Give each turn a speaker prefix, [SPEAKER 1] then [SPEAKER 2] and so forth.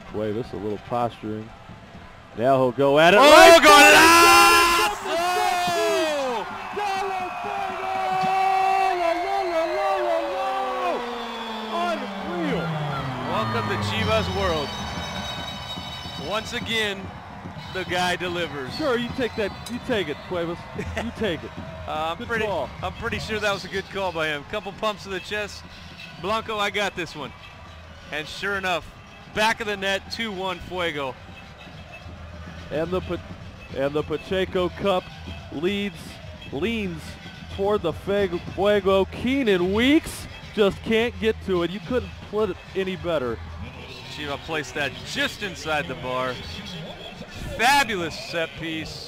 [SPEAKER 1] Cuevas, a little posturing. Now he'll go at it.
[SPEAKER 2] Oh,
[SPEAKER 1] right
[SPEAKER 2] Unreal. Welcome to Chivas world. Once again, the guy delivers.
[SPEAKER 1] Sure, you take that. You take it, Cuevas. You take it.
[SPEAKER 2] I'm pretty sure that was a good call by him. Couple pumps to the chest. Blanco, I got this one. And sure enough, back of the net, 2-1 Fuego.
[SPEAKER 1] And the Pacheco Cup leans toward the Fuego. Keenan Weeks just can't get to it. You couldn't put it any better.
[SPEAKER 2] Chiva placed that just inside the bar. Fabulous set piece.